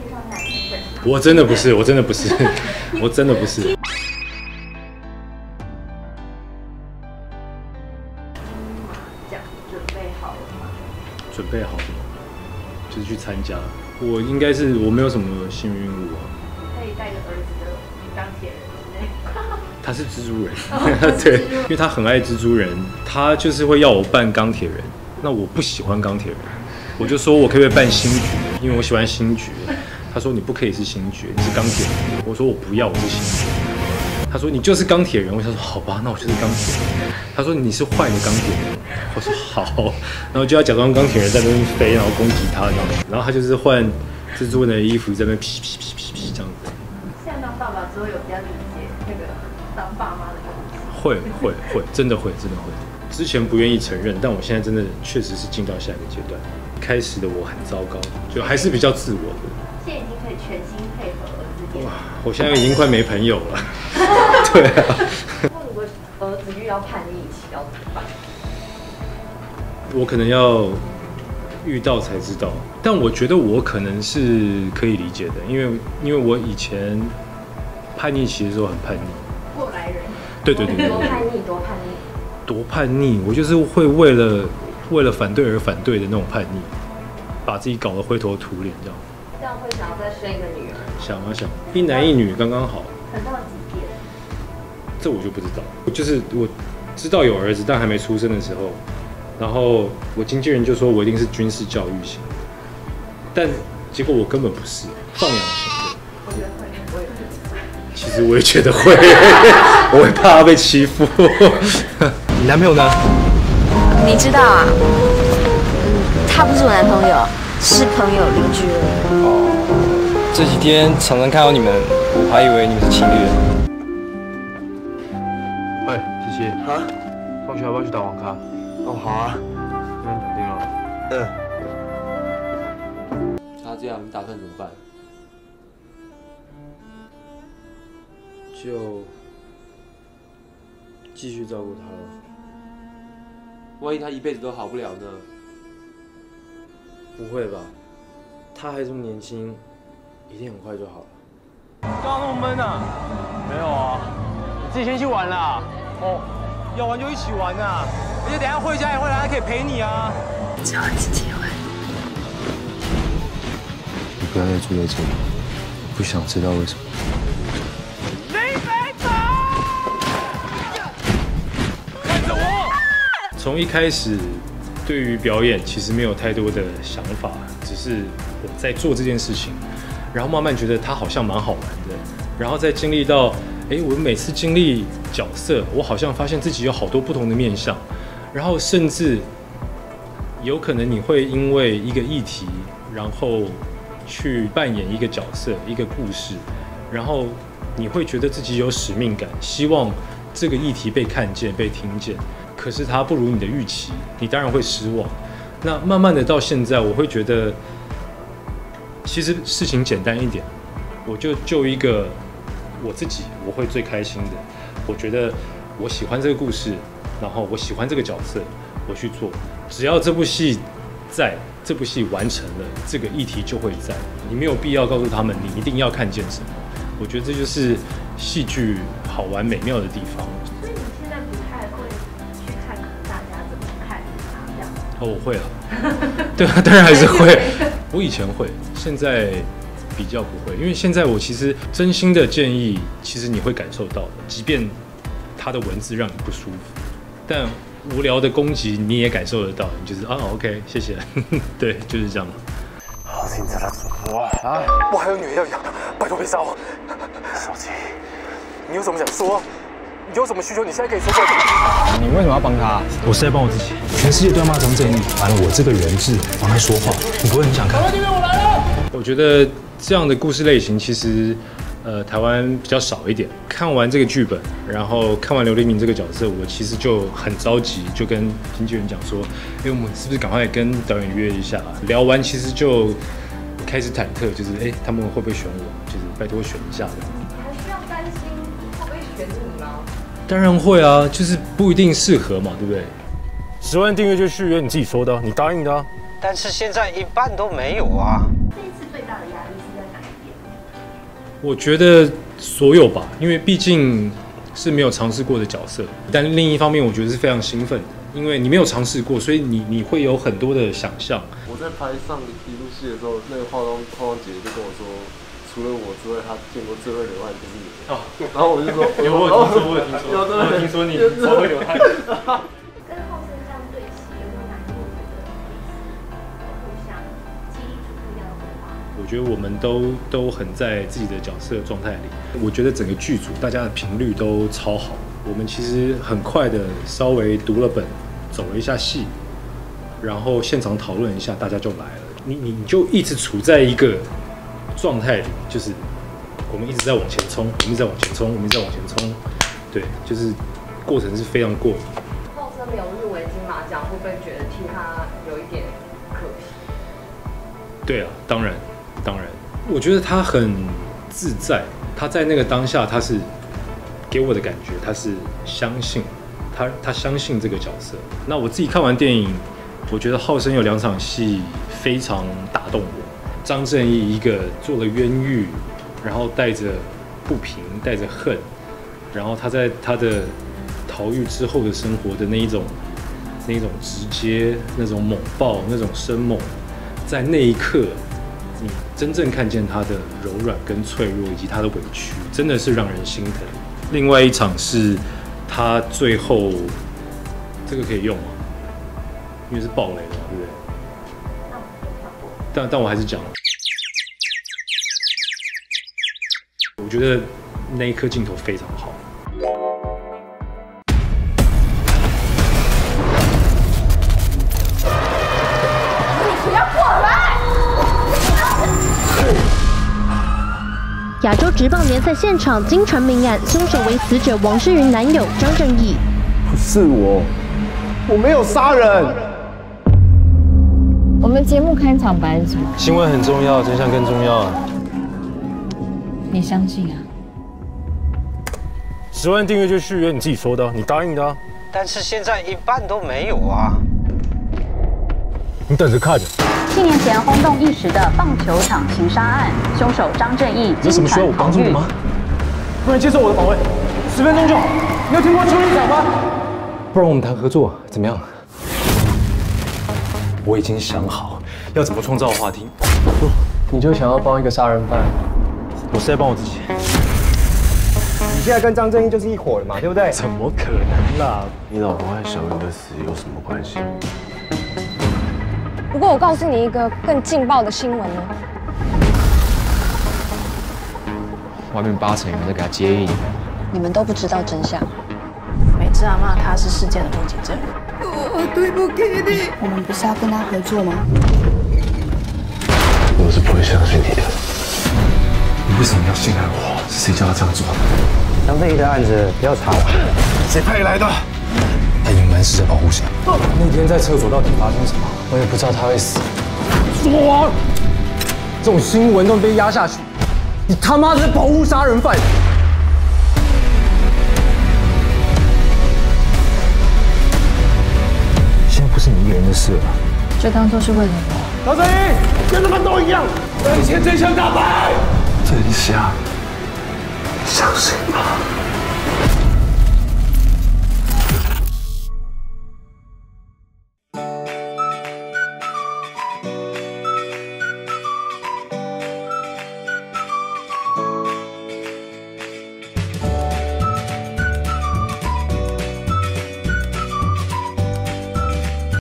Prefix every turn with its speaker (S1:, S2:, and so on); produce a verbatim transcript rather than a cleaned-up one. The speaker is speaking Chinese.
S1: 非常男性本能。
S2: 我真的不是，我真的不是，我真的不是。
S1: 这样准备好了吗？
S2: 准备好什么？就是去参加。我应该是我没有什么幸运物啊。
S1: 可以带着儿子的钢铁人之类。
S2: 他是蜘蛛人，对，因为他很爱蜘蛛人，他就是会要我扮钢铁人。那我不喜欢钢铁人，我就说我可不可以扮星爵，因为我喜欢星爵。他说你不可以是星爵，你是钢铁人。我说我不要，我是星爵。他说你就是钢铁人。我想说好吧，那我就是钢铁人。他说你是坏的钢铁人。我说好，然后就要假装钢铁人在那边飞，然后攻击他这样子。然后他就是换蜘蛛人的衣服在那边噼噼噼噼噼这样子。
S1: 现在当爸爸之后有比较理解那个当爸妈的感觉。
S2: 会会会，真的会真的会。之前不愿意承认，但我现在真的确实是进到下一个阶段。开始的我很糟糕，就还是比较自我的。
S1: 现在已经可以全心配合儿子。
S2: 哇，我现在已经快没朋友了。对啊。
S1: 那如果儿子遇到叛逆期要怎么办？
S2: 我可能要遇到才知道，但我觉得我可能是可以理解的，因为因为我以前叛逆期的时候很叛逆。
S1: 过来人。
S2: 对对对对。
S1: 多叛逆，多叛逆。
S2: 多叛逆，我就是会为了为了反对而反对的那种叛逆，把自己搞得灰头土脸这样。
S1: 这样会想要再生一个女儿？
S2: 想啊想，一男一女刚刚好。
S1: 很到几点？
S2: 这我就不知道，就是我知道有儿子，但还没出生的时候，然后我经纪人就说我一定是军事教育型，但结果我根本不是放养型的。
S1: 我觉得会，我也会。
S2: 其实我也觉得会，我会怕他被欺负。你男朋友呢？
S3: 你知道啊？他不是我男朋友，是朋友邻居而已。
S4: 哦，这几天常常看到你们，我还以为你们是情侣。
S2: 喂，琪琪，啊，放学要不要去打网咖？
S4: 哦，好啊。
S2: 那你打定了？
S4: 嗯。他这样，你打算怎么办？
S5: 就继续照顾他了。
S4: 万一他一辈子都好不了呢？
S5: 不会吧？他还这么年轻，一定很快就好了。
S4: 刚刚那么闷啊？没有啊，你自己先去玩啦。哦，要玩就一起玩啊！而且等一下回家也会来，还可以陪你啊。
S3: 只有一次机会。
S5: 你不要再住在这里，不想知道为什么。
S2: 从一开始，对于表演其实没有太多的想法，只是我在做这件事情，然后慢慢觉得它好像蛮好玩的，然后再经历到，哎，我每次经历角色，我好像发现自己有好多不同的面向，然后甚至有可能你会因为一个议题，然后去扮演一个角色、一个故事，然后你会觉得自己有使命感，希望这个议题被看见、被听见。可是它不如你的预期，你当然会失望。那慢慢的到现在，我会觉得，其实事情简单一点，我就就一个我自己，我会最开心的。我觉得我喜欢这个故事，然后我喜欢这个角色，我去做。只要这部戏在，这部戏完成了，这个议题就会在。你没有必要告诉他们你一定要看见什么。我觉得这就是戏剧好玩美妙的地方。哦，我会啊，对啊，当然还是会。我以前会，现在比较不会，因为现在我其实真心的建议，其实你会感受到的，即便他的文字让你不舒服，但无聊的攻击你也感受得到，你就是啊 ，OK， 谢谢，对，就是这样。
S6: 好紧张的主播啊！我还有女儿要养，拜托别杀我。小琪，你有什么想说？你有什么需求？你现在可以说出来。
S4: 你为什么要帮他？
S7: 我是在帮我自己。全世界都要骂张正义，反正我这个人质帮他说话，你不会很想看？
S2: 我觉得这样的故事类型其实，呃，台湾比较少一点。看完这个剧本，然后看完刘立明这个角色，我其实就很着急，就跟经纪人讲说，哎，我们是不是赶快跟导演约一下？聊完其实就开始忐忑，就是哎，他们会不会选我？就是拜托选一下的。
S1: 还需要担心会不会选你吗？
S2: 当然会啊，就是不一定适合嘛，对不对？十万订阅就续约，你自己说的，你答应的啊。
S4: 但是现在一半都没有啊。
S1: 这一次最大的压力是在哪一
S2: 我觉得所有吧，因为毕竟是没有尝试过的角色，但另一方面我觉得是非常兴奋的，因为你没有尝试过，所以你你会有很多的想象。
S8: 我在拍上一部戏的时候，那个化妆化妆姐就跟我说，除了我之外，她见过最会流汗就是你。哦，然后我就说，有我有听说，我有听说，我有听说你超会流汗。
S1: 跟后生这样对戏，有没有哪一幕觉得互相激励出不一样的火花？
S2: 我觉得我们都都很在自己的角色状态里。我觉得整个剧组大家的频率都超好。我们其实很快的稍微读了本，走了一下戏，然后现场讨论一下，大家就来了。你你你就一直处在一个状态里，就是我们一直在往前冲，我们一直在往前冲，我们一直在往前冲。对，就是过程是非常过瘾。
S9: 后生没有入围金马奖，会不会觉得替他有一点可惜？
S2: 对啊，当然，当然，我觉得他很自在，他在那个当下，他是给我的感觉，他是相信他，他相信这个角色。那我自己看完电影，我觉得浩生有两场戏非常打动我。张正义一个做了冤狱，然后带着不平，带着恨，然后他在他的逃狱之后的生活的那一种、那一种直接、那种猛爆、那种生猛，在那一刻，你真正看见他的柔软跟脆弱，以及他的委屈，真的是让人心疼。另外一场是他最后，这个可以用吗？因为是爆雷的嘛，对不对？但但我还是讲了，我觉得那一颗镜头非常好。
S1: 你不要过来！
S10: 亚洲职棒联赛现场惊传命案，凶手为死者王诗云男友张正义。
S6: 不是我，我没有杀人。
S11: 我们节目开场白是什么？
S5: 新闻很重要，真相更重要。
S11: 你相信啊？
S5: 十万订阅就续约，你自己说的，你答应的啊。
S12: 但是现在一半都没有啊！
S5: 你等着看。
S13: 七年前轰动一时的棒球场情杀案，凶手张正义
S5: 有什么需要我帮助的吗？
S6: 不然接受我的保卫，十分钟就好。你有听过处理长吗？
S5: 不然我们谈合作，怎么样？我已经想好要怎么创造话题。
S6: 不，你就想要帮一个杀人犯？
S5: 我是在帮我自己。
S6: 你现在跟张正义就是一伙了嘛，对不对？
S5: 怎么可能啦？
S8: 你老婆和小云的死有什么关系？
S14: 不过我告诉你一个更劲爆的新闻呢。
S15: 外面八成有人在给他接应。
S3: 你们都不知道真相。
S14: 美智阿嬷她是事件的目击证人。
S16: 我对不起你。
S3: 我们不是要跟他合作吗？
S8: 我是不会相信你的。
S6: 你为什么要信赖我？是谁叫他这样做？
S12: 张正义的案子不要查了。
S6: 谁派来的？
S7: 他隐瞒是在保护谁？那天在厕所到底发生什么？我也不知道他会死。
S6: 说谎！这种新闻都被压下去，你他妈的在保护杀人犯！
S7: 现在不是你一个人的事了，
S11: 就当做是为了我。
S6: 张正义，跟他们都一样，等一切真相大白。
S8: 真相，相信吧。